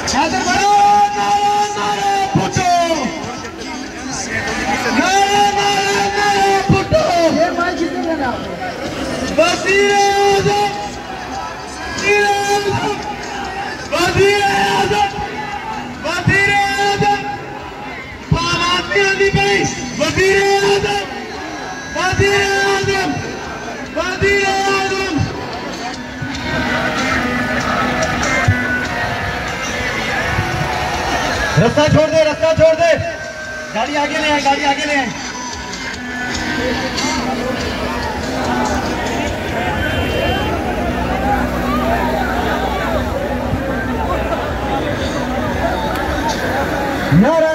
हैदर भाई नारे पुटो नारे पुटो ये माइक कितने देना वज़ीर आज़म वज़ीर आज़म बात आदि भाई वज़ीर आज़म रास्ता छोड़ दे गाड़ी आगे ले आए नारा